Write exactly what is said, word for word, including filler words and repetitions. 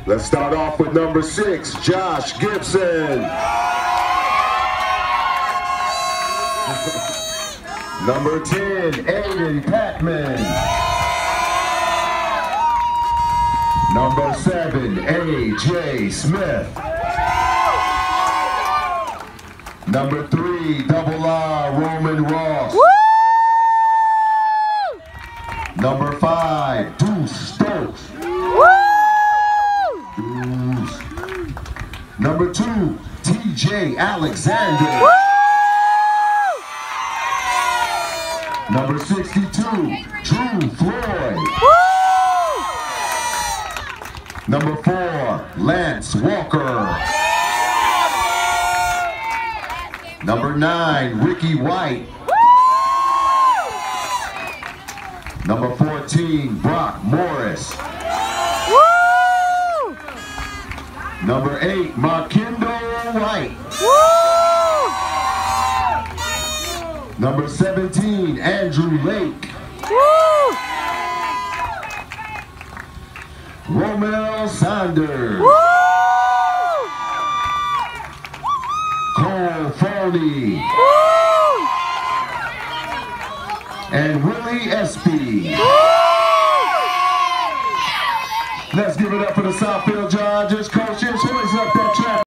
Let's start off with number six, Josh Gibson. Number ten, Aiden Patman. Number seven, A J Smith. Number three, double R, Roman Ross. Woo! Number five, Deuce Stokes. Woo! Deuce. Number two, T J Alexander. Woo! Number sixty-two, Drew Floyd. Woo! Number four, Lance Walker. Number nine, Ricky White. Number fourteen, Brock Morris. Woo! Number eight, Markindo White. Woo! Number seventeen, Andrew Lake. Woo! Romel Saunders. Woo! Cole Foley. Woo! And Willie Espy. Woo! Let's give it up for the Southfield Chargers coaches.